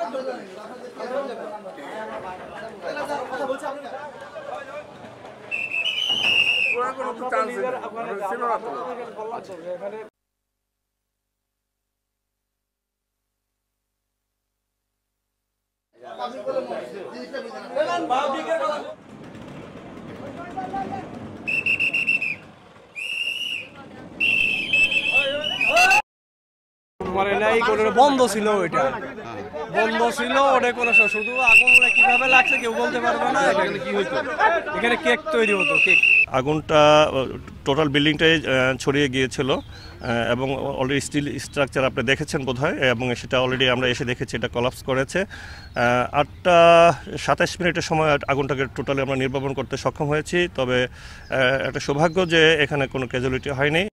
বন্ধ ছিল, ওইটা বন্ধ ছিল, ওটা কোনো শুধু আগুন কিভাবে লাগছে কেউ বলতে পারবে না। এখানে কি হইতো, এখানে কেক তৈরি হতো, কেক। আগুনটা টোটাল বিল্ডিংটাই ছড়িয়ে গিয়েছিল এবং অলরেডি স্টিল স্ট্রাকচার আপনি দেখেছেন বোধহয়, এবং সেটা অলরেডি আমরা এসে দেখেছি এটা কলাপস করেছে। 8টা 27 মিনিটের সময় আগুনটাকে টোটালি আমরা নির্বাপন করতে সক্ষম হয়েছি। তবে একটা সৌভাগ্য যে এখানে কোনো ক্যাজুয়ালিটি হয়নি।